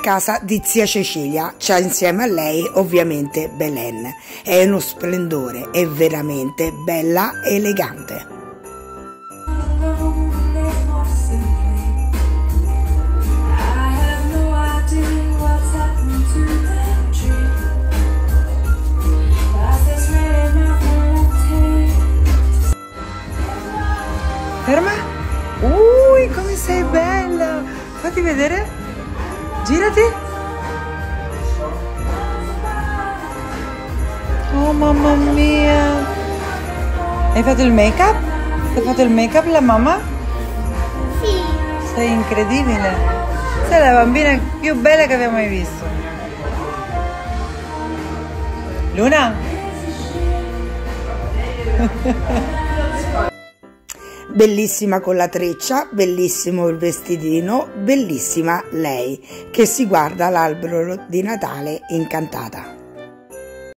casa di zia Cecilia, c'ha insieme a lei ovviamente Belen. È uno splendore, è veramente bella e elegante. Ferma? Come sei bella! Fatti vedere! Girati! Oh mamma mia! Hai fatto il make-up? Hai fatto il make-up la mamma? Sì. Sei incredibile! Sei la bambina più bella che abbiamo mai visto! Luna? Bellissima con la treccia, bellissimo il vestitino, bellissima lei che si guarda l'albero di Natale incantata.